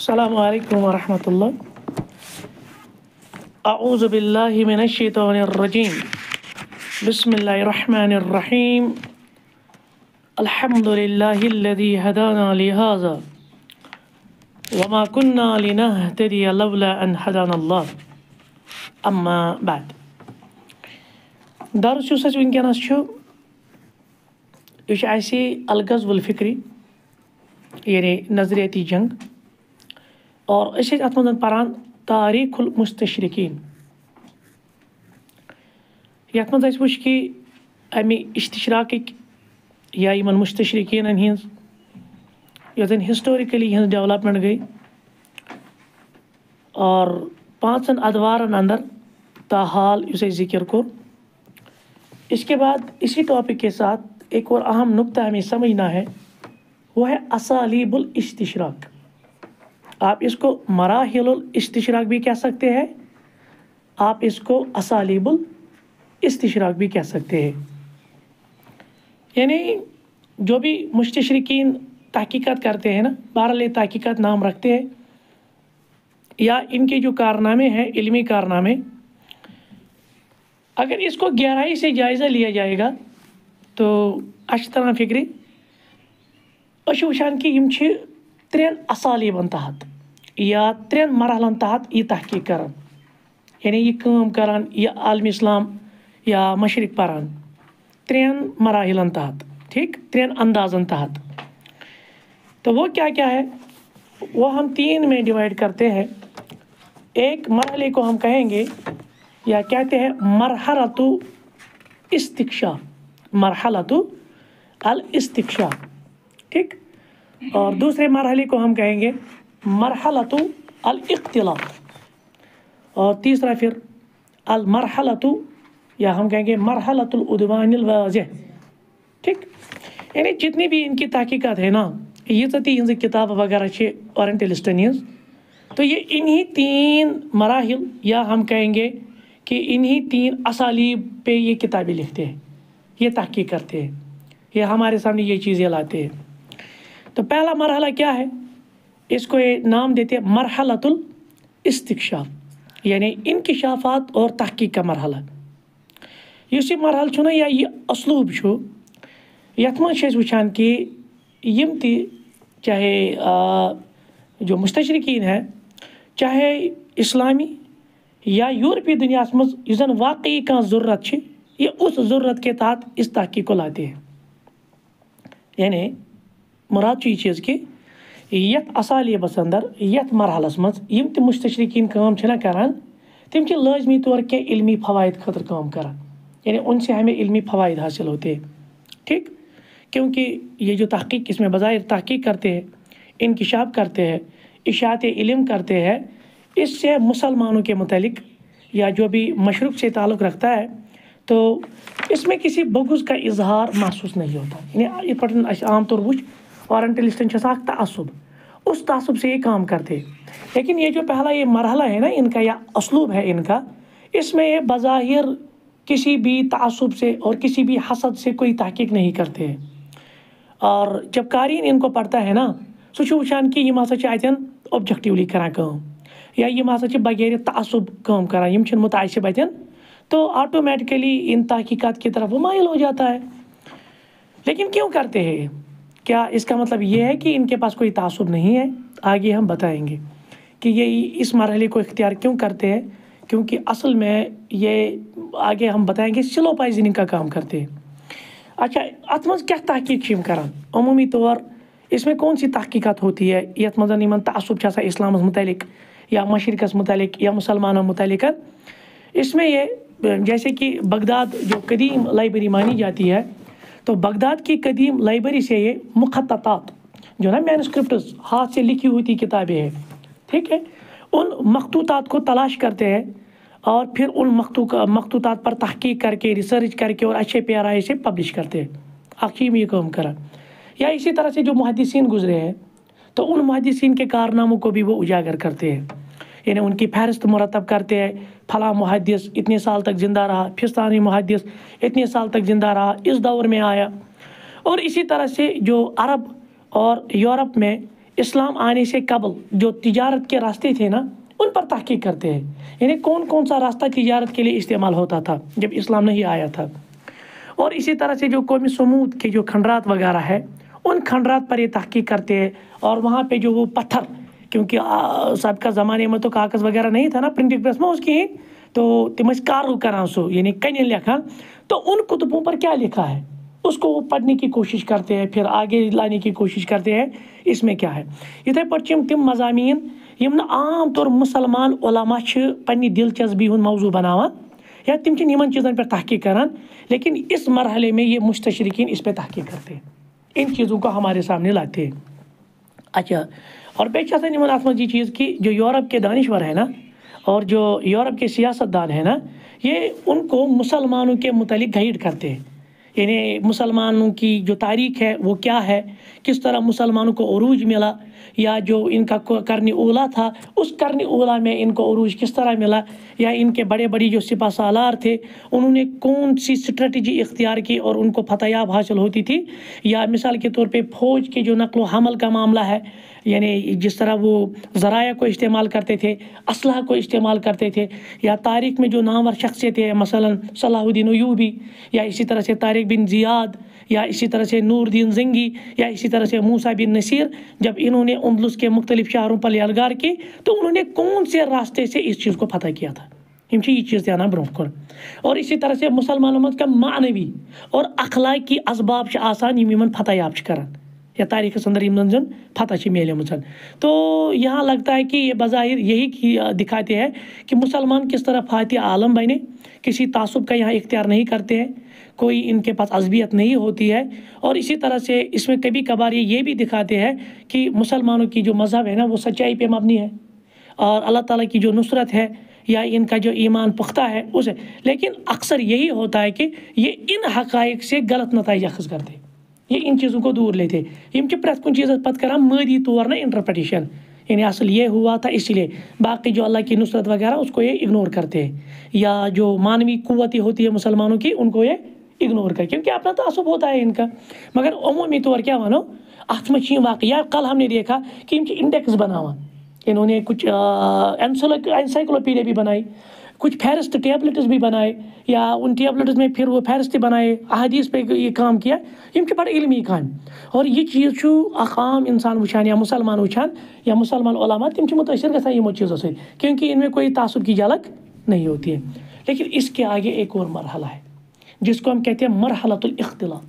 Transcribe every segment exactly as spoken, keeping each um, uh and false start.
अस्सलामु अलैकुम वरहमतुल्लाह। अऊज़ु बिल्लाहि मिनश शैतानिर रजीम। बिस्मिल्लाहिर रहमानिर रहीम। अल्हम्दुलिल्लाहिल्लज़ी हदाना लिहाज़ा वमा कुन्ना लिनहतदिया लौला अन हदानल्लाह। अम्मा बाद। दर्स युस अस वुनकेनस छु यह छु असे अल-ग़ज़वुल फ़िक्री यानी नज़रियाती जंग और अस अत मज परान तारीख़ुल मुस्तशरिकीन। यथ मज अस वुच कि अमि इश्तिशराक़िक या यमन मुस्तशरिकीन हिंज यह जन हिस्टोरिकली हिंज डेवलपमेंट गई और पाँचन अदवारन अंदर ताहाल उसे जिक्र को। इसके बाद इसी टॉपिक के साथ एक और अहम नुक्ता हमें समझना है, वो है असालीबुल इस्तिशराक। आप इसको मराहिलुल इस्तिशराक भी कह सकते हैं, आप इसको असालीबुल इस्तिशराक भी कह सकते हैं। यानी जो भी मुस्तशरिकीन तहकीकात करते हैं ना, बहरहाल तहकीकात नाम रखते हैं, या इनके जो कारनामे हैं इल्मी कारनामे, अगर इसको गहराई से जायज़ा लिया जाएगा तो अच्छी तरह फिक्री अश वुचान कि यम छ त्रेन असालीबन तहत या त्रेन मरहलन तहत यह तहकीक करान, यानी यह काम करान, यह आलम इस्लाम या मशरिक परान त्रेन मराहिलन तहत, ठीक, त्रेन अंदाजन तहत। तो वो क्या क्या है, वो हम तीन में डिवाइड करते हैं। एक मरहले को हम कहेंगे या कहते हैं मरहलतु इस्तिक्शाफ, मरहलतु अल इस्तिक्शाफ, ठीक। और दूसरे मरहले को हम कहेंगे मरहलतु अल इख्तिलात, और तीसरा फिर अल मरहलतु या हम कहेंगे मरहलतुल उद्वानिल वाज़िह, ठीक। यानी जितनी भी इनकी तहकीकात है ना, ये सती इन किताब वगैरह छे ओरिएंटलिस्टन हंस, तो ये इन्हीं तीन मराहिल या हम कहेंगे कि इन्हीं तीन असालीब पे ये किताबें लिखते हैं, ये तहकीक करते हैं, ये हमारे सामने ये चीज़ें लाते हैं। तो पहला मरहला क्या है, इसको ये नाम देते हैं मरहलतुल इस्तिक्शाफ, यानी इंकिशाफात और तहकीक का मरहला। इस मरहल छु ना या ये असलूब छु, यथ मज छे वुचान कि यम ति चाहे जो मुस्तशरिकीन है, चाहे इस्लामी या यूरोपीय दुनिया मज इस जन वाकई का ज़रूरत छे, ये उस ज़रूरत के तहत इस तहकीक को लाते हैं। यानी मुराद यह चीज़ कि यथ असालीबस अंदर यथ मरहलस मज यम ति मुस्तशरिकीन काम छना करान, तिम छ लाजमी तौर के इल्मी फ़वाइद खतर काम करान, यानी उनसे हमें इल्मी फ़वाइद हासिल होते हैं, ठीक। क्योंकि ये जो तहकीक इसमें बज़ाहिर तहकीक करते हैं, इंकिशाफ करते हैं, इशाअत इल्म करते हैं, इससे मुसलमानों के मुतालिक या जो भी मशरक़ से ताल्लुक़ रखता है, तो इसमें किसी बग़ुज़ का इजहार महसूस नहीं होता। यानी ये आम तौर वुच ओरिएंटलिस्टन तअस्सुब, उस तअस्सुब से ये काम करते हैं। लेकिन ये जो पहला ये मरहला है ना इनका या असलूब है इनका, इसमें ये बज़ाहिर किसी भी तअस्सुब से और किसी भी हसद से कोई तहकीक नहीं करते हैं। और जब कारीन इनको पढ़ता है ना, सो छु वुचान कि यम हसा अतन ऑब्जेक्टिवली करान काम, या यम हसा बगैर तअस्सुब काम करान, यम छन मुतासिब अतन, तो ऑटोमेटिकली इन तहकीकात की तरफ वो माइल हो जाता है। लेकिन क्यों करते हैं, क्या इसका मतलब ये है कि इनके पास कोई तअस्सुब नहीं है? आगे हम बताएंगे कि ये इस मरहले को इख्तियार क्यों करते हैं, क्योंकि असल में ये आगे हम बताएंगे स्लो पॉइजनिंग का काम करते हैं। अच्छा, अत मज क्या तहकीक यम करान, अमूमी तौर इसमें कौन सी तहकीकात होती है, यथ मज यमन तअस्सुब छ आसान इस्लामस मुतालिक या मशरिकस मुतालिक या मुसलमानों मुतालिक। इसमें ये जैसे कि बगदाद जो कदीम लाइब्रेरी मानी जाती है, तो बगदाद की कदीम लाइब्रेरी से ये मुखत्ततात जो ना मैनुस्क्रिप्ट्स हाथ से लिखी हुई थी किताबें हैं, ठीक है, उन मखतूतात को तलाश करते हैं और फिर उन मखतू मखतूतात पर तहकीक करके रिसर्च करके और अच्छे प्याराए से पब्लिश करते हैं। हकीम ये काम करा। या इसी तरह से जो मुहद्दिसीन गुजरे हैं, तो उन मुहद्दिसीन के कारनामों को भी वो उजागर करते हैं, यानी उनकी फहरिस्त मुरतब करते हैं। फला मुहद्दिस इतने साल तक ज़िंदा रहा, फिस्तानी मुहद्दिस इतने साल तक ज़िंदा रहा, इस दौर में आया। और इसी तरह से जो अरब और यूरोप में इस्लाम आने से कबल जो तिजारत के रास्ते थे ना, उन पर तहकीक करते हैं, यानी कौन कौन सा रास्ता तिजारत के लिए इस्तेमाल होता था जब इस्लाम नहीं आया था। और इसी तरह से जो कौमी समूद के जो खंडरात वगैरह है, उन खंडरात पर ये तहकीक करते हैं। और वहाँ पे जो वो पत्थर, क्योंकि सबका ज़माने में तो कागज़ वगैरह नहीं था ना, प्रिंटिंग प्रेस में उसकी, तो तिम कार्व करान सो यानी कन लिखा, तो उन कुतुबों पर क्या लिखा है उसको वो पढ़ने की कोशिश करते हैं, फिर आगे लाने की कोशिश करते हैं इसमें क्या है। इथे पर तिम मज़ामीन यम आम तौर मुसलमान उलमा पन्नी दिलचस्पी हुन मौजू बनावान या तिम यमन चीज़न पर तहकीक करान, लेकिन इस मरहले में ये मुस्तशरिकीन इस पर तहकीक करते हैं, इन चीज़ों को हमारे सामने लाते हैं। अच्छा, और बेचासा निमन आत्मा जी चीज़ की जो यूरोप के दानिश्वर है ना, और जो यूरोप के सियासतदान है ना, ये उनको मुसलमानों के मुतालिक गाइड करते हैं, यानी मुसलमानों की जो तारीख़ है वो क्या है, किस तरह मुसलमानों को उरूज मिला, या जो इनका करनी ओला था उस करनी ओला में इनको उरूज किस तरह मिला, या इनके बड़े बड़ी जो सिपा सालार थे उन्होंने कौन सी स्ट्रेटजी इख्तियार की और उनको फतहयाब हासिल होती थी। या मिसाल के तौर पे फ़ौज के जो नक़्ल व हमल का मामला है, यानी जिस तरह वो ज़राया को इस्तेमाल करते थे, असलहा को इस्तेमाल करते थे, या तारीख़ में जो नामवर शख्सियत है मसलन सलाहुद्दीन अय्यूबी, या इसी तरह से तारिक बिन ज़ियाद, या इसी तरह से नूरुद्दीन ज़ंगी, या इसी तरह से मूसा बिन नसीर, जब इन्होंने अंदलुस के मुख्तलिफ शहरों पर यलगार की तो उन्होंने कौन से रास्ते से इस चीज़ को फतह किया था, यम ये चीज़ ध्यान ब्रोह कर। और इसी तरह से मुसलमानों का मानवी और अखलाकी असबाब आसान यमन फतह याब करान, या तारीख़ अंदर यमन जन फतह मिलमन। तो यहाँ लगता है कि ये बज़ाहिर यही दिखाते हैं कि मुसलमान किस तरह फातिह आलम बने, किसी तासुब का यहाँ इख्तियार नहीं करते हैं, कोई इनके पास अज़बियत नहीं होती है। और इसी तरह से इसमें कभी कभार ये ये भी दिखाते हैं कि मुसलमानों की जो मज़हब है ना वो सच्चाई पे मबनी है, और अल्लाह ताला की जो नुसरत है या इनका जो ईमान पुख्ता है उसे। लेकिन अक्सर यही होता है कि ये इन हक़ाइक़ से गलत नतीजा अखज़ करते, ये इन चीज़ों को दूर लेते, यम प्रत कुछ चीज़ पत कर मादी तौर ना इंटरप्रटेशन, यानी असल ये हुआ था इसलिए, बाकी जो अल्लाह की नुसरत वगैरह उसको ये इग्नोर करते हैं, या जो मानवी क़ुव्वत होती है मुसलमानों की उनको ये इग्नोर कर, क्योंकि अपना तासुब होता है इनका। मगर अमूमी तौर क्या मानो अत में वाक़या कल हमने देखा कि इनके इंडेक्स बनावा, इन्होंने कुछ एनसाइक्लोपीडिया भी बनाई, कुछ फहरिस्त टेबलेट्स भी बनाए, या उन टेबलेट्स में फिर वो फहरिस्त बनाए, अहादीस पे ये काम किया, यम बड़ा इल्मी काम। और ये चीज़ आम इंसान वुचान या मुसलमान वुचान या मुसलमान उलमा तम मुतासर गसान यमो चीज़ों से, क्योंकि इनमें कोई तासुब की झलक नहीं होती है। लेकिन इसके आगे एक और मरहला है जिसको हम कहते हैं मरहलतुल इख्तिलात।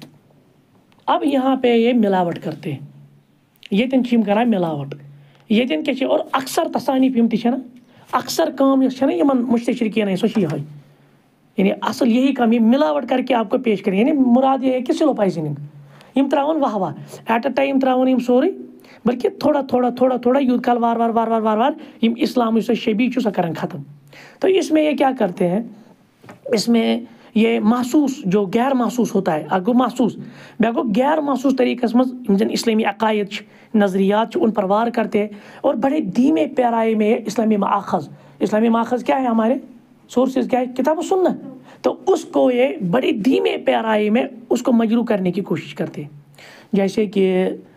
अब यहाँ पे ये मिलावट करते हैं, ये तीन करा मिलावट, ये तीन क्या, और अक्सर तसानीफ यम ना अक्सर काम यमन मुस्तशरिकीन है सो यही, यानी असल यही काम ये मिलावट करके आपको पेश करें, यानी मुराद ये है कि स्लो पॉइजनिंग यम त्रावन वाह वाह एट अ टाइम त्रावन यम सोरे, बल्कि थोड़ा थोड़ा थोड़ा थोड़ा यूद काल वार वार वार वार वार वार यम इस्लाम शबी सो कर ख़त्म। तो इसमें ये क्या करते हैं, इसमें ये महसूस जो गैर महसूस होता है, अगो महसूस बेगो गैर महसूस तरीक़स मज इस्लामी अकायद नज़रियात उन पर वार करते हैं, और बड़े धीमे पैराए में इस्लामी माखज़, इस्लामी माखज़ क्या है, हमारे सोर्सेज क्या है, किताब सुन्नत, तो उसको ये बड़े धीमे पैराए में उसको मजरू करने की कोशिश करते हैं। जैसे कि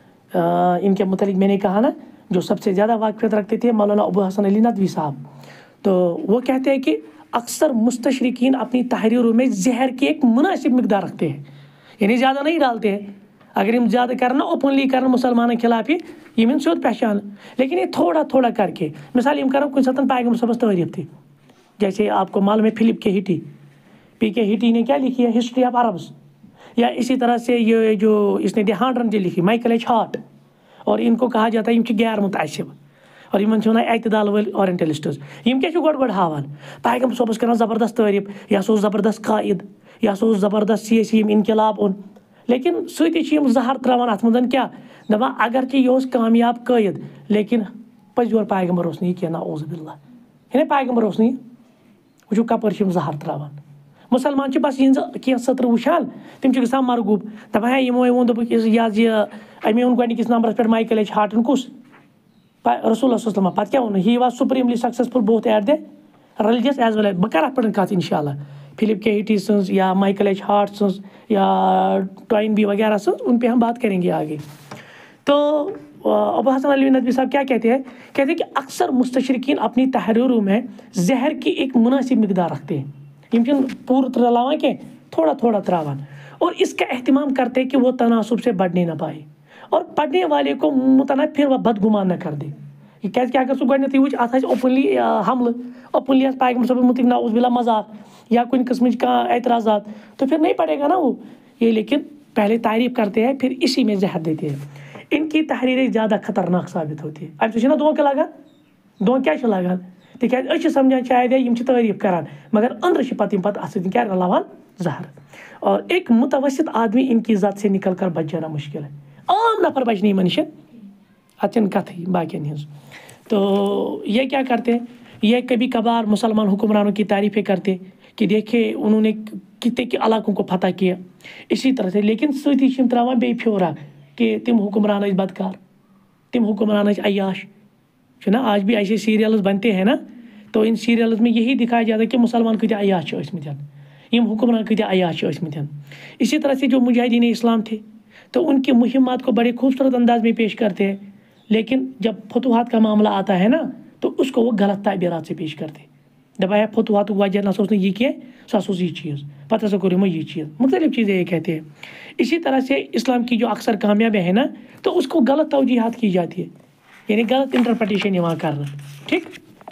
इनके मुतालिक मैंने कहा ना, जो सबसे ज़्यादा वाक़फ़ियत रखते थे मौलाना अबू हसन अली नदवी साहब, तो वो कहते हैं कि अक्सर मुस्तशरिकीन अपनी तहरीरों में जहर की एक मुनासिब मिकदार रखते हैं, यानी ज़्यादा नहीं डालते हैं। अगर हम ज़्यादा करना ओपनली करना मुसलमानों के खिलाफ ही यम सोद पहचान, लेकिन ये थोड़ा थोड़ा करके, मिसाल हम करो कुछ सतन पैगम्बर सबस तारीफ थी, जैसे आपको मालूम है फिलिप के हिटी, पी के हिटी ने क्या लिखी है, हिस्ट्री ऑफ अरब्स, या इसी तरह से ये जो इसने देहान जी लिखी, माइकल एच हार्ट, और इनको कहा जाता है यम गैर मुतासिब, और यमन वन एतदाल वाल ओरिएंटलिस्ट्स, यम क्या गोड गोड हावान पैगम्बर सबस कर ज़बरदस्त तारीफ, यह ज़बरदस्त कायद, यह ज़बरदस्त सियासी इनकलाब ओन, लेकिन सती जहर त्रावान अत मज क्या दपान अगरचे यह कामयाब कायद, लेकिन पजोर पैगम्बर उस क्या ना औज़ बिल्लाह, है पैगम्बर उस वो कपर जहर त्रावान। मुसलमान बस इन क्या सत्र वुचान तम ग मरगूब दपान है यमो वो दोप यह अमे ओन गोडनिकिस नंबरस पे माइकल एच हार्टन कुस रसूल सल्लल्लाहु पे क्या वो he was supremely successful both at the religious as well as बह कर पे कत इंशाल्लाह फिलिप के हिटी सन्स या माइकल एच हार्ट सन्स या टॉइन बी वगैरह सन्स, उन पे हम बात करेंगे आगे। तो अबू हसन अली नदवी साहब क्या कहते हैं, कहते हैं कि अक्सर मुस्तशरिकीन अपनी तहरीरों में जहर की एक मुनासिब मिकदार रखते हैं, यम पूरा त्रलावान के थोड़ा थोड़ा त्रावान, और इसका एहतमाम करते हैं कि वो तनासुब से बढ़ने ना पाए और पढ़ने वाले को मुतना फिर वह बदगुमान न कर दे। क्या अगर सह गई वो अत ओपनली हमल ओपनली पैगम्बर सब मुतक नाउज़ बिल्लाह मजाक या कुछ किस्म का एतराज़ात, तो फिर नहीं पड़ेगा ना वो ये। लेकिन पहले तारीफ करते हैं फिर इसी में जहर देते हैं। इनकी तहरीरें ज़्यादा खतरनाक साबित होती है। अब ना दों लगान दों क्या लगान तिक समझान शायद यम तारीफ करान मगर अंदर पत पत क्या रलावान जहर। और एक मुतवस्सित आदमी इनकी ज़ात से निकल कर बच जाना मुश्किल है। आम नफर बच नहीं मनुष्य अच्छन कथ ही बाकियन हज। तो ये क्या करते हैं, ये कभी कभार मुसलमान हुक्मरानों की तारीफ़ें करते कि देखे उन्होंने कितने के इलाकों को फतह किया इसी तरह से, लेकिन सती त्रावान बे फ्योरा कि तिम हुक्मरान बदकार, तिम हुक्मरान अयाश ना। आज भी ऐसे सीरियल्स बनते हैं ना, तो इन सीरियल्स में यही दिखाया जाता है कि मुसलमान कत अयाश यम हुक्मरान कत अयाश। इसी तरह से जो मुजाहिदीन इस्लाम थे तो उनकी मुहिम्मात को बड़े खूबसूरत अंदाज में पेश करते हैं, लेकिन जब फतुहात का मामला आता है ना तो उसको वो गलत ताबीरात से पेश करते। दबाया फतुहात वजह ना सोचने ये किया सो ये चीज़ पता से करो ये चीज़ मुख्तलिफ चीज़ें ये कहते हैं। इसी तरह से इस्लाम की जो अक्सर कामयाबी है ना तो उसको गलत तवजीहात की जाती है, यानी गलत इंटरप्रटेशन यहाँ करना। ठीक,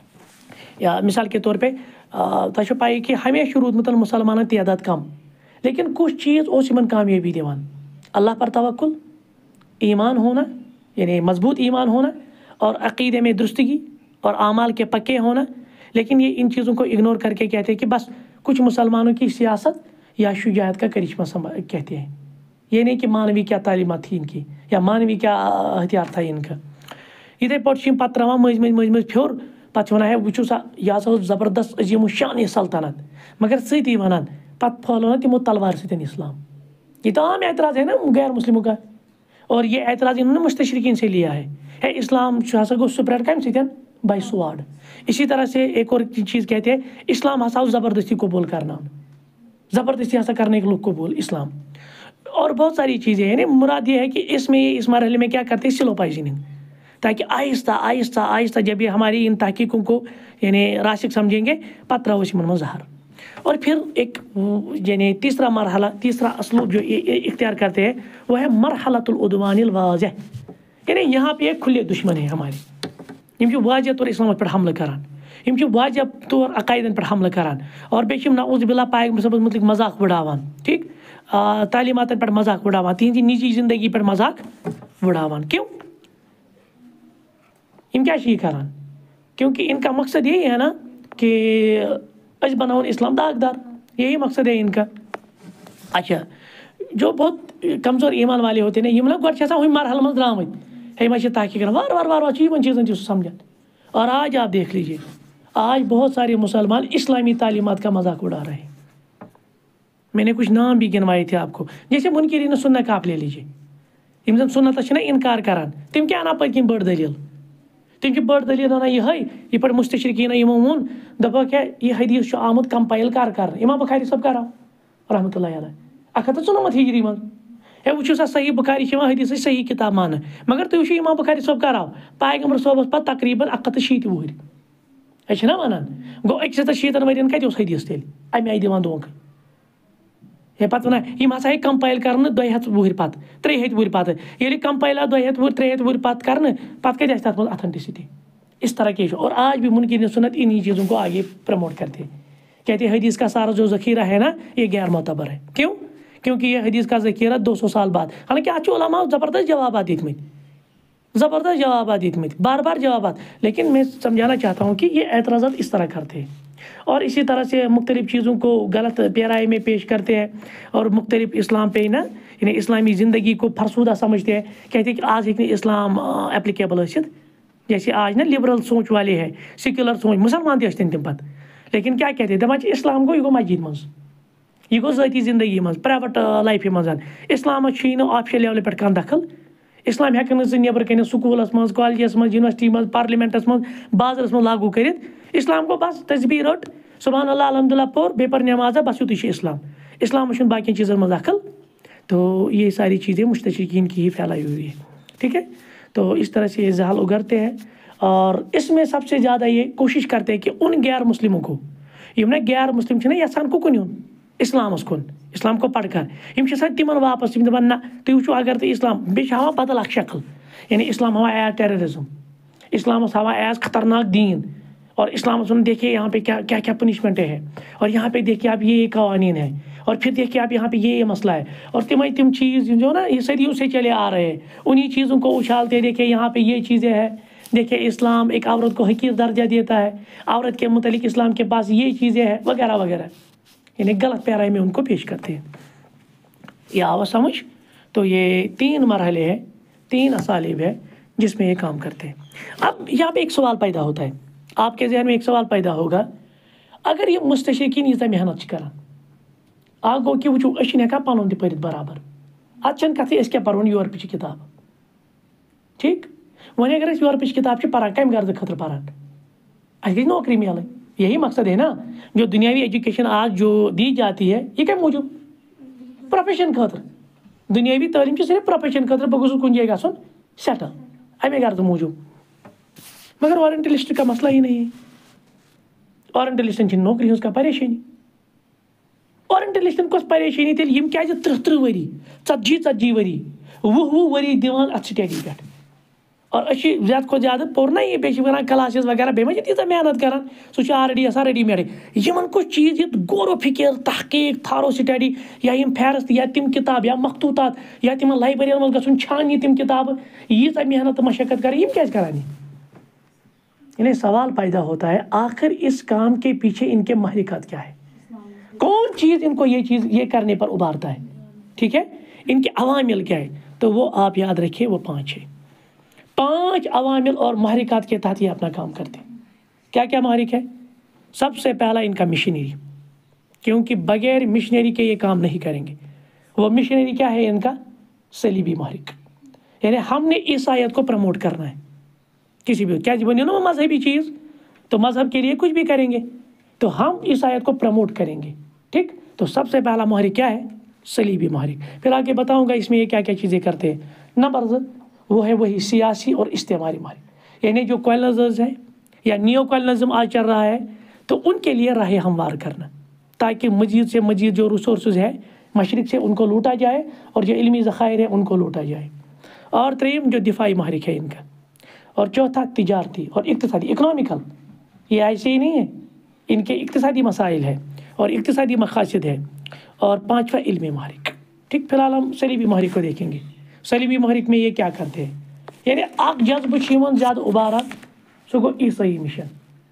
या मिसाल के तौर पर तो पाई कि हमेशा रूदमत मुसलमान तादाद कम, लेकिन कुछ चीज़ उस इन कामयाबी दिवान। अल्लाह पर तवक्कुल, ईमान होना यानी मजबूत ईमान होना और अक़ीदे में दुरुस्तगी और आमाल के पक्के होना। लेकिन ये इन चीज़ों को इग्नोर करके कहते हैं कि बस कुछ मुसलमानों की सियासत या शुजाअत का करिश्मा कहते हैं। ये नहीं कि मानवी क्या तालीमात थी इनकी या मानवी क्या हथियार था इनका। इधे पे पे त्रावान मज मज मज मज फ्योर पे वन है वो सा यह सा ज़बरदस्त अजीम शान सल्तनत, मगर सती वन पे फैलो ना तिमो तलवार सतन इस्लाम। ये तो आम एतराज़ है ना गैर मुस्लिमों का, और ये एतराज़ इन्होंने मुस्तशरिकीन से लिया है। है इस्लाम हसा गो स्प्रेड कम सतन बाय स्वाड। इसी तरह से एक और चीज़ कहते हैं इस्लाम हसा ज़बरदस्ती कबूल करना, ज़बरदस्ती हसा करने के लोग कबूल इस्लाम, और बहुत सारी चीज़ें हैं। मुराद ये है कि इसमें इस मरहले में क्या करते हैं स्लो पॉइजनिंग, ताकि आहिस्ता आहिस्ता आहिस्ता जब ये हमारी इन तहकीकों को यानी राशिक समझेंगे पत्र वशमन जहर। और फिर एक यानी तीसरा मरहला तीसरा असलूब जो इख्तियार करते हैं वो है मरहलतुल उद्वानिल वाज़ह, यानी यहाँ पे एक खुले दुश्मन है हमारे, यम वाज़ह तौर इस्लाम पर हमला करान, यम वाज़ह तौर अकायदन पर हमला करान, और बेशम नाउज़ बिल्लाह पैगम्बर सब मुतल्लिक़ मजाक उड़ावान। ठीक, तालीमातन पर मजाक उड़ावान, तिहंदी निजी जिंदगी पर मजाक उड़ावान। क्यों यम क्या ये करान, क्योंकि इनका मकसद यही है ना कि अस बनाओ इस्लाम दागदार, यही मकसद है इनका। अच्छा, जो बहुत कमज़ोर ईमान वाले होते हैं यम गो हुई मरहल मज द्रामत है मे तहकीक वार वार वार वार इन चीज़न समझन। और आज आप देख लीजिए आज बहुत सारे मुसलमान इस्लामी तालीमात का मजाक उड़ा रहे हैं। मैंने कुछ नाम भी गिनवाए थे आपको, जैसे मुनकिरीन सुन्नत का आप ले लीजिए, यम जन सुन्नत ना इनकार करान, तम क्या अना पत्म बड़ दलील, तम बड़ दलील अना यह ये पे मुस्तशरिकीन यमो वोन दपा क्या यह हदीस आमुत कंपाइल कर कर इमाम बुखारी सब कराओ रहमतुल्लाह अलैह अख हथ चुनमत हिजरी मज है वो सा सही बुखारी हदीस सही किताब मान, मगर तुम इमाम बुखारी सब कराओ पैगम्बर सोबस पे तकरीबन अख हथ शीत वुहर ना वनान गो अक शीतन वरियन कत हदीस तेल अमे आई दिवान धोख हे पे वन यम हसा कंपाइल कर दो हथ वुहर पे त्रे हथ वुहर पे ये कंपाइल दो हथ वुहर त्रे हथ वुहर पे कर पे कत तथ अथेंटिसिटी इस तरह के। और आज भी मुनकिरीन सुन्नत इन्हीं चीज़ों को आगे प्रमोट करते हैं, कहते हैं हदीस का सारा जो ज़ख़ीरा है ना ये गैर मोतबर है। क्यों, क्योंकि ये हदीस का ज़ख़ीरा दो सौ साल बाद, हालांकि आज उलमा ज़बरदस्त जवाब दिखमत ज़बरदस्त जवाब दिखमत बार बार जवाब, लेकिन मैं समझाना चाहता हूँ कि ये एतराज़ात इस तरह करते हैं और इसी तरह से मुख्तलिफ़ चीज़ों को गलत पैराई में पेश करते हैं और मुख्तलिफ इस्लाम पे ना यानी इस्लामी ज़िंदगी को फरसूदा समझते हैं। कहते हैं कि आज एक इस्लाम एप्लीकेबल हसित, जैसे आज ना लिबरल सोच वाले हैं, सेक्युलर सोच मुसलमान तम तम पत, लेकिन क्या कहते हैं दपान इस्लाम गो यह गो मस्जिद मज, यह गो ज़ाती ज़िंदगी मज प्राइवेट लाइफ मज। इस्लाम ऑफिशियल लेवल पे कह दखल, इस्लाम हेकन नबर कन स्कूलस मज कॉलेजस मज यूनिवर्सिटी मज पार्लियामेंटस मज बाज़रस मज लागू कर इस्लाम को बस तस्बीह रट सुबहान अल्लाह अल्हम्दुलिल्लाह पोर बे पर नमाजा बस युत इस्लाम इस्लाम बाकी चीज़ों मज दखल। तो ये सारी चीज़ें मुस्तशरिकीन की ही फैलाई हुई है। ठीक है, तो इस तरह से ये जहाल उगरते हैं और इसमें सबसे ज़्यादा ये कोशिश करते हैं कि उन गैर मुस्लिमों को यम ना गैर मुस्लिम ना यसान कुन यून इस्लामस कुन इस्लाम को पढ़कर यम तिमन वापस यम दपान ना तुम वो अगर तो इस्लाम बेच हावा बदल अख शक्ल यानी इस्लाम हवा एज टेररिज्म इस्लाम हवा एज खतरनाक दीन और इस्लाम देखिए यहाँ पे क्या क्या क्या पनिशमेंट है और यहाँ पे देखिए आप ये कवानीन है और फिर देखिए आप यहाँ पे ये ये मसला है और तिम तिम चीज़ जो ना ये सदियों से चले आ रहे हैं उन्हीं चीज़ों को उछालते देखिए यहाँ पे ये चीज़ें हैं। देखिए इस्लाम एक औरत को हकीर दर्जा देता है, औरत के मुतालिक इस्लाम के पास ये चीज़ें हैं वगैरह वगैरह, यानी गलत पैराई में उनको पेश करते हैं। ये आवा समझ? तो ये तीन मरहले हैं, तीन असालिब है जिसमें ये काम करते हैं। अब यहाँ पे एक सवाल पैदा होता है, आपके जहन में एक सवाल पैदा होगा, अगर ये मुस्तशरिकीन यीज़ा मेहनत कर आ गो कि वो हेका पन तथ बराबर अतन कथ क्या पो यूरोप किताब, ठीक वन अगर यूरोप किताब पान कम गर्ज खतर पान अस नौकरी मिल, यही मकसद है ना। जो दुनियावी एजुकेशन आज जो दी जाती है ये कम मूजूब प्रोफेशन खतर, दुनियावी तालीम सिर्फ प्रोफेशन खतर बह गुस कुन जाए गन सेटल अमे गर्ज मूजूब, मगर ओरिएंटलिस्ट का मसला ही नहीं है। ओरिएंटलिस्टन नौकरी हज का परेशानी, ओरिएंटलिस्टन कस परेशानी तेल यम क्या त्रिह त्रिह वरी षतजी षतजी वरी वुह वुह वरी दिवान अत स्टडी पे और अच्छी ज्यादा को ज्यादा पोर ना ये बेच वन क्लासेस वगैरह बे मे तीजा मेहनत कर सह ऑलरेडी आसान रेडीमेड यमन कुछ चीज़ ये गौर फिक्र तहकीक थारो स्टडी या यम फहरस्त या तिम किताब या मखतूतात या तिम लाइब्रेरियन मज गन छान तिम किताब यीजा मेहनत मशक्कत कर यम क्या करानी। इन्हें सवाल पैदा होता है आखिर इस काम के पीछे इनके महरिकत क्या है, कौन चीज़ इनको ये चीज़ ये करने पर उभारता है, ठीक है, इनके अवामिल क्या है। तो वो आप याद रखिए वो पाँच है, पांच अवामिल और महरिकत के तहत ये अपना काम करते हैं। क्या क्या महरिक है? सबसे पहला इनका मिशनरी, क्योंकि बगैर मिशनरी के ये काम नहीं करेंगे। वो मिशनरी क्या है इनका? सलीबी महरिक, यानी हमने ईसाईयत को प्रमोट करना है किसी भी, क्या बनी ना मजहबी चीज़, तो मजहब के लिए कुछ भी करेंगे, तो हम ईसाईयत को प्रमोट करेंगे, ठीक। तो सबसे पहला महरिक क्या है? सलीबी महरिक। फिर आगे बताऊंगा इसमें ये क्या क्या चीज़ें करते हैं। नंबर वो है वही सियासी और इस्तेमारी महरिक, यानी जो कॉलोनाइजर्स है या नियो कॉलोनिज्म आज चल रहा है तो उनके लिए राह हमवार करना, ताकि मजीद से मजीद जो रिसोर्सेज है मशरिक से उनको लूटा जाए और जो इल्मी ज़खायर है उनको लूटा जाए। और तीन जो दिफाई महरिक है इनका, और चौथा तिजारती और इक्तिसादी इकनॉमिकल, ये ऐसे ही नहीं है, इनके इक्तिसादी मसाइल है और इक्तिसादी मकासद है। और पांचवा इल्मी महरिक, ठीक। फिलहाल हम सलीबी महरिक को देखेंगे। सलीबी महरिक में ये क्या करते हैं, यानी अक जज्ब ज़्यादा उबारा सो गो ईसाई मिशन,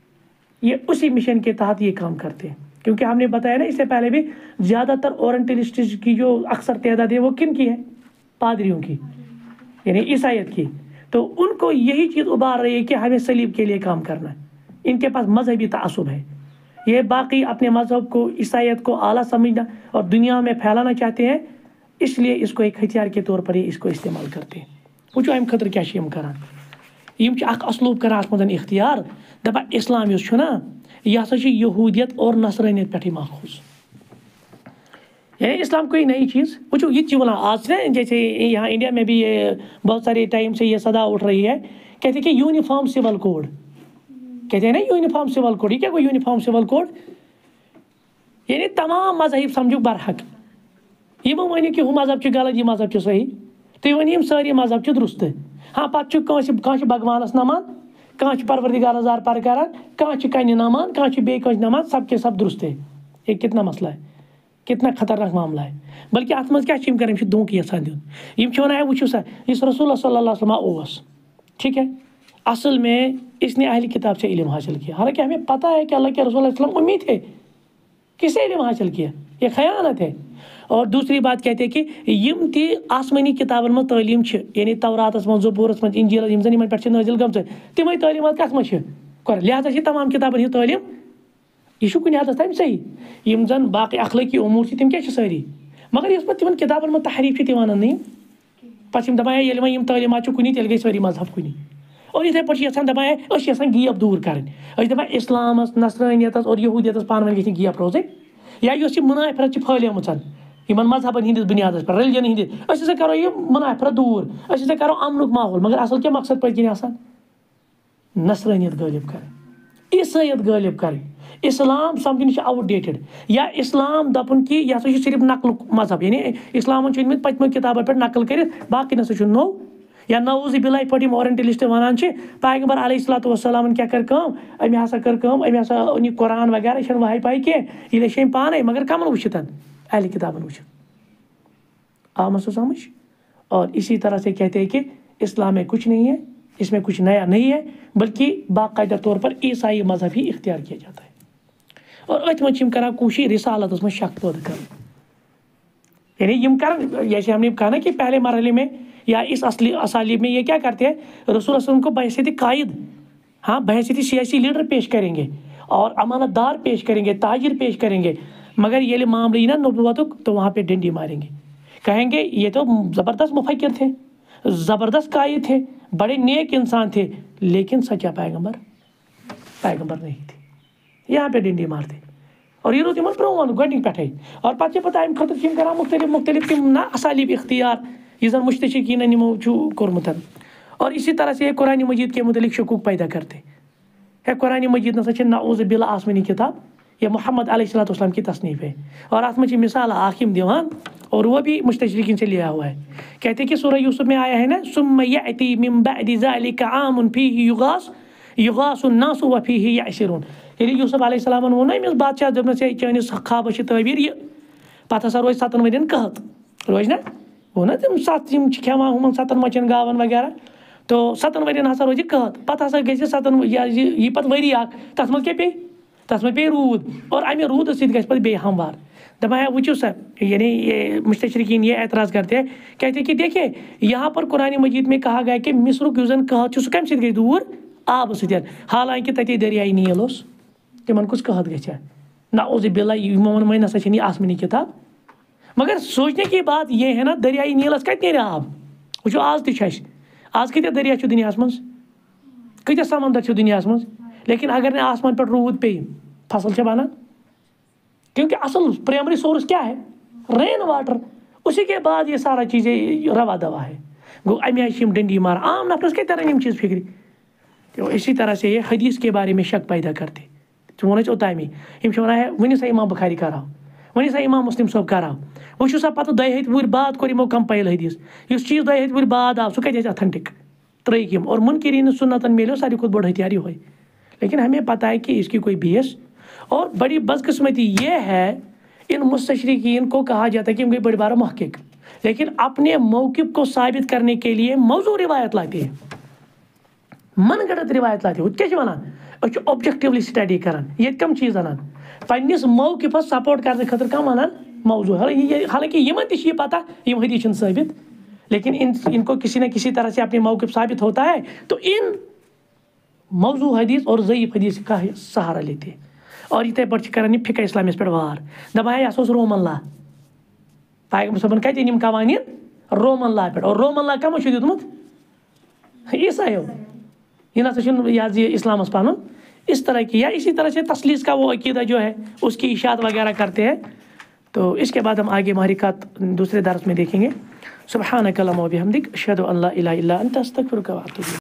ये उसी मिशन के तहत ये काम करते हैं। क्योंकि हमने बताया ना इससे पहले भी, ज़्यादातर ओरिएंटलिस्ट की जो अक्सर तादाद है वो किन की है? पादरियों की, यानी ईसाईयत की। तो उनको यही चीज़ उबार रही है कि हमें सलीब के लिए काम करना है। इनके पास मजहबी तासुब है, ये बाकी अपने मजहब को, ईसाईयत को आला समझना और दुनिया में फैलाना चाहते हैं, इसलिए इसको एक हथियार के तौर पर ही इसको इस्तेमाल करते हैं। वो अम खतर क्या करान, यम असलूब कर इख्तियार, दपा इस्लाम युस ना यह हसा यहूदियत और नसरानियत पे माखूज, यानी इस्लाम कोई नई चीज़। वो ये बोला आज ना, जैसे यहाँ इंडिया में भी ये बहुत सारे टाइम से ये सदा उठ रही है, कहते कि यूनिफॉर्म सिविल कोड, कहते हैं ना यूनिफॉर्म सिविल कोड। ये क्या कोई यूनिफॉर्म सिविल कोड? यानी तमाम मजहब समझो बरहक, यम वन कि हूँ मजहब गलत, यह मजहब सही, तुम वन सारी मजहब दुरुस्त। हाँ पे कह भगवानस नमान, कह परवरदिगार जार पर करान, कह कन नमान, कह बे नमान, सब के सब दुरुस्त है। ये कितना मसला है, कितना खतरनाक मामला है। बल्कि अत मज क्या कर धोखा यसान दिन, वन वो सा इस रसूल सल्लल्लाहु अलैहि वसल्लम ओस, ठीक है, असल में इसने अहली किताब से इल्म हासिल किया। हालांकि हमें पता है कि अल्लाह के रसूल सल्लल्लाहु अलैहि वसल्लम उम्मी थे, किससे इल्म हासिल किया? ये खयानत है। और दूसरी बात कहते हैं कि यम ती आसमानी किताबन में तालीम, यानी तौरातस में, ज़बूरस में, इंजीलस यम जन पे नाजिल गम तम तालीमात कत मज कर, लिहाजा तमाम किताबन हज तालीम यह कुछ हद तम सही। यम जन बाकी अखलाकी उमूर तम क्या सारी, मगर इस पे तिमन किताबन में तहरीफ ती वन नहीं, पे दपान ये वह तालीमात कुनी तेल गई सारी मजहब कुनी। और इथे पे दपान गीप दूर कर दपान इस्लामस, नसरानियतस और यहूदियतस पान वन गई गीप रोज, या मुनाफरत फैलम इन मजहबन हंदिस बुनियाद पर रिलीजन हंदिस अस करो यह मुनाफरत दूर अस करो अमनुक माहौल मगर असल क्या मकसद पे किन आसान नसरानियत गालिब कर ईसाइत गालिब कर इस्लाम समझन आउटडेटेड या इस्लाम दपन कि यह सिर्फ नकल मजहब यानी इस्लाम पत्मो किताबों पे नकल कर बाकी नसा नो या नौज बिल्ला पे ओरिएंटलिस्ट वन पैगंबर अलैहिस्सलातु वस्सलाम क्या कर अमे हसा कर अमे हसा अन कुरान वगैरह वही पाई कह ये पाने मगर कमन वुत अहल किताबन वुत आ मसो समझ। और इसी तरह से कहते हैं कि इस्लाम में कुछ नहीं है, इसमें कुछ नया नहीं है, बल्कि बाकायदा तौर पर ईसाई मजहब ही इख्तियार किया जाता है। और अत मं कर कोशिश रिसालत में शक पैदा कर यानी यम कर जैसे हमने कहा ना कि पहले मरहले में या इस असली असालिब में ये क्या करते हैं, रसूल वसल्लम को बहैसियत कायद हाँ बहैसियत सियासी लीडर पेश करेंगे और अमानतदार पेश करेंगे, ताजिर पेश करेंगे, मगर ये मामले ही ना नबुव्वतुक तो वहाँ पे डंडी मारेंगे, कहेंगे ये तो ज़बरदस्त मुफक्किर थे, ज़बरदस्त कायद थे, बड़े नेक इंसान थे, लेकिन सच्चा पैगंबर पैगंबर नहीं थे, यहाँ पे डंडी मारते। और ये रोज इन ब्रोन गोड पे और पे पता अम खतर कर मुख्तलिफ मुख्तलिफ तम ना असालिब इख्तियार यह मुश्तशिकीन निमो कोर्मुत। और इसी तरह से कुरान मजीद के मुतलिक शकूक पैदा करते है। कुरान मजीद नसा नाउज़ बिल्लाह आसमानी किताब, यह मोहम्मद अलैहिस्सलातु वस्सलाम की तसनीफ़ है और आत में मिसाल आखिम दीवान और वह भी मुश्तशिकीन से लिया हुआ है। कहते हैं कि सूरह यूसुफ में आया है ना, सुम्मा यअती मिन बअदि ज़ालिका आमुन फीहि युगास युगासुन नासु व फीहि यअसिरून। यानी यूसुफ अलैहिस्सलाम वो ना बादशाह जब से चैनिस ख्वाब तबीर ये पता हसा रोज सतन वन कहत रोज ना वो ना तम सत खेवान हम सतन मचन गावन वगैरह, तो सतन वन हसा रोज कहत पता हसा गई सतन यह पे वरी तथ मे क्या पे तथ मे पे रूद और अमे रूद सत बे हमवार दपा है वो सा यानी ये मुश्तशरीकीन ये एतराज़ करते हैं, कहते हैं कि देखिए यहाँ पर कुरान मजीद में कहा गया कि मिस्रुक युस कहत सह कम सत दूर आब सत, हालांकि तथे दरियाई नील तिमन कुछ कहत गया नाउज़ बिल्लाह वह नसा ये आसमानी किताब। मगर सोचने की बात यह है ना, दरियाई नीलस कत नीर आब वो आज तज आज कत दरिया दुनिया मज कत समंदर दुनिया मज, लेकिन अगर न आसमान पर रूद पे फसल बना क्योंकि असल प्राइमरी सोर्स क्या है रेन वाटर, उसी के बाद ये सारा चीज़ें रवा दवा है। गो अमे डंडी मार आम नफरस क्या तरह यम चीज़ फिक्री। तो इसी तरह से ये हदीस के बारे में शक पैदा करते वो ओतमी यम वन वन सा इमाम बुखारी कराओ वन सा इमाम मुस्लिम सब कराओ वो सा पत दह हथ वुर बाद कोर यमो कंपाइल हदीस इस चीज़ दह हथ वुर बाद आव सह कत अथेंटिक त्रिक यम और मुनकरीन सुन्नतन मिलो सारी खुद बड़ हथियार हो। लेकिन हमें पता है कि इसकी कोई बेस और बड़ी बदकिस्मती ये है इन मुस्तशरीकीन को कहा जाता है कि इनके बड़े बार महक़िक़, लेकिन अपने मौक़िफ़ को साबित करने के लिए मौजू रिवायत लाते हैं, मन गढ़त रिवायत लाते हैं। क्या वन ऑब्जेक्टिवली स्टडी करान ये कम चीज़ अनान पन्निस मौक़िफ़ सपोर्ट करने खतर कम अनान मौजू। हालांकि यमन तह पता यम हदीस साबित, लेकिन इन इनको किसी न किसी तरह से अपने मौक़िफ़ साबित होता है तो इन मौजू हदीस और ज़ईफ़ हदीस का सहारा लेते हैं और इतने पे कर फिका इस्लामिस पे वार दपा यह रोमन ला पैगंबर सबन कत यम कवानीन रोमन ला पे और रोमन ला कमो दुत ईसाइयों यह ना इस्लामस पन इस तरह की। या इसी तरह से तसलीस का वो अकीदा जो है उसकी इशात वगैरह करते हैं। तो इसके बाद हम आगे महरिकात दूसरे दर्स में देखेंगे। सुब्हानक अल्लाहुम्मा व बिहम्दिक अशहदु अन ला इलाहा इल्ला अंत अस्तगफिरुका व अतूबु इलैक।